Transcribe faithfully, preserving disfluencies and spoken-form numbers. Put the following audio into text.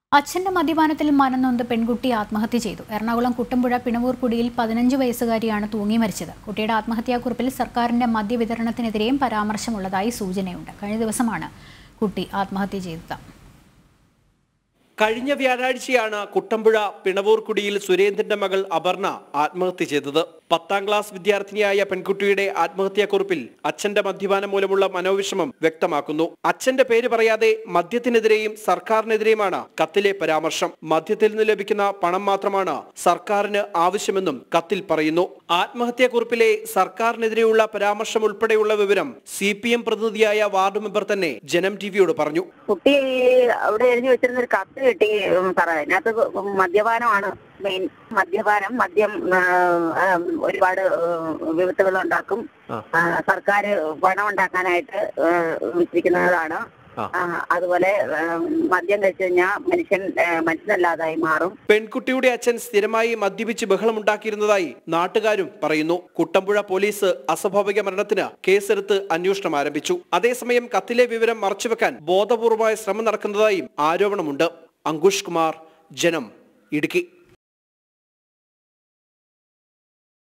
അച്ഛന്റെ മദ്യപാനത്തിൽ മനംനൊന്ത് പെൺകുട്ടി ആത്മഹത്യ ചെയ്തു. എറണാകുളം കുട്ടമ്പുഴ പിണവൂർക്കുടിയിൽ പതിനഞ്ച് വയസ്സുകാരിയാണ് തൂങ്ങി മരിച്ചത്. കുട്ടിയുടെ ആത്മഹത്യാക്കുറിപ്പിൽ സർക്കാരിന്റെ മദ്യവിതരണത്തിനെതിരെയും പരാമർശമുള്ളതായി സൂചനയുണ്ട്. കഴിഞ്ഞ ദിവസമാണ് കുട്ടി ആത്മഹത്യ ചെയ്തത്. കഴിഞ്ഞ വ്യാഴാഴ്ചയാണ് കുട്ടമ്പുഴ പിണവൂർക്കുടിയിൽ സുരേന്ദ്രന്റെ മകൾ അപർണ ആത്മഹത്യ ചെയ്തത്. പത്താം ക്ലാസ് വിദ്യാർത്ഥിനിയായ പെൺകുട്ടിയുടെ ആത്മഹത്യാക്കുറിപ്പിൽ അച്ഛന്റെ മദ്യപാനം മൂലമുള്ള മനോവിഷമം വ്യക്തമാക്കുന്നു. അച്ഛന്റെ പേര് പറയാതെ മദ്യത്തിനെതിരെയും സർക്കാരിനെതിരെയുമാണ് കത്തിലെ പരാമർശം. മദ്യത്തിൽ നിന്ന് ലഭിക്കുന്ന പണം മാത്രമാണ് സർക്കാരിന് ആവശ്യമെന്നും കത്തിൽ പറയുന്നു. ആത്മഹത്യാക്കുറിപ്പിലെ സർക്കാരിനെതിരെയുള്ള പരാമർശം ഉൾപ്പെടെയുള്ള വിവരം സി പി എം പ്രതിനിധിയായ വാർഡ് മെമ്പർ തന്നെ ജനം ടിവിയോട് പറഞ്ഞു. കുട്ടി അവിടെ എഴുതി വെച്ചിരുന്ന ഒരു കത്ത് കിട്ടി സാറേ. അതിനകത്ത് മദ്യപാനമാണ് മെയിൻ. മദ്യപാനം മദ്യം ഒരുപാട് വിപത്തുകൾ ഉണ്ടാക്കും. സർക്കാർ പണം ഉണ്ടാക്കാനായിട്ട് വെച്ചിരിക്കുന്നതാണ്. അതുപോലെ മദ്യം കഴിച്ചു കഴിഞ്ഞാൽ മനുഷ്യൻ മനുഷ്യനല്ലാതായി മാറും. പെൺകുട്ടിയുടെ അച്ഛൻ സ്ഥിരമായി മദ്യപിച്ച് ബഹളമുണ്ടാക്കിയിരുന്നതായി നാട്ടുകാരും പറയുന്നു. കുട്ടമ്പുഴ പോലീസ് അസ്വാഭാവിക മരണത്തിന് കേസെടുത്ത് അന്വേഷണം ആരംഭിച്ചു. അതേസമയം കത്തിലെ വിവരം മറച്ചുവെക്കാൻ ബോധപൂർവമായ ശ്രമം നടക്കുന്നതായും ആരോപണമുണ്ട്. അങ്കുഷ് കുമാർ, ജനം, ഇടുക്കി.